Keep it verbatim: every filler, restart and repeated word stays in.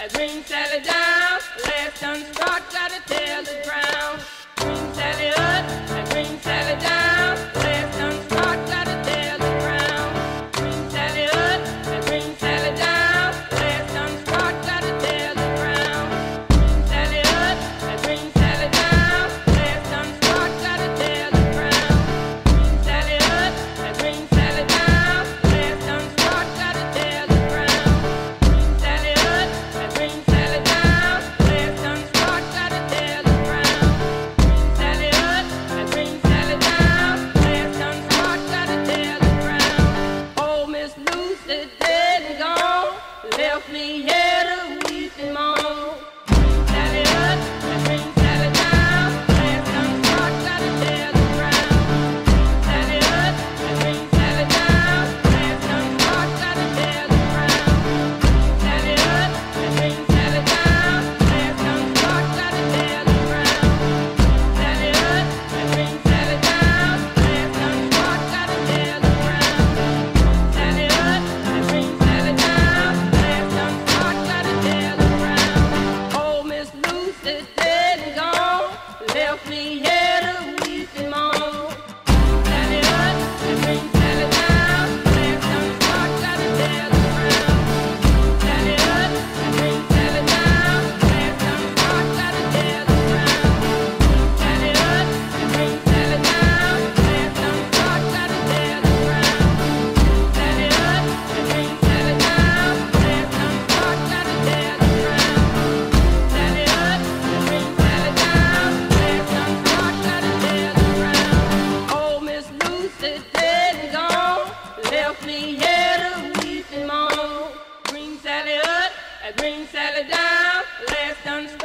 a green Sally down. Last done start, gotta tell the ground. Green Sally up, a green Sally down. Last done start, gotta tell the ground. Green Sally up, a green Sally down. Last done start, gotta tell the ground. Green Sally up, a green Sally down. Last done start, gotta tell the ground. Green Sally up, a green Sally down. Last done start, gotta tell the ground. Green Sally up, a green Sally down. Last done start, gotta tell the ground. Green Sally up, a green Sally down. Last done start, gotta tell the ground. Oh, Miss Lucy dead and gone, left me here to weep and moan. Green Sally up, a green Sally down. Last done start, gotta tell the ground. Green Sally up, a green Sally down. Last done start, gotta tell the ground. Green Sally up, a green Sally down. Last done start, gotta tell the ground. Green Sally up, a green Sally down. Last done start, gotta tell the ground. Green Sally up, a green Sally down. Last done start, gotta tell the ground. Oh, Miss Lucy dead and gone, left me here to weep and moan. Green Sally up, a green Sally down. Last done start, gotta tell the ground. Green Sally up, a green Sally down. Last done start, gotta tell the ground. Green Sally up, a green Sally down. Last done start, gotta tell the ground. Green Sally up, a green Sally down. Last done start, gotta tell the ground. Green Sally up, a green Sally down. Last done start, gotta tell the ground. Oh, Miss Lucy dead and gone, left me here to weep and moan. Green Sally up, a green Sally down. Last done start.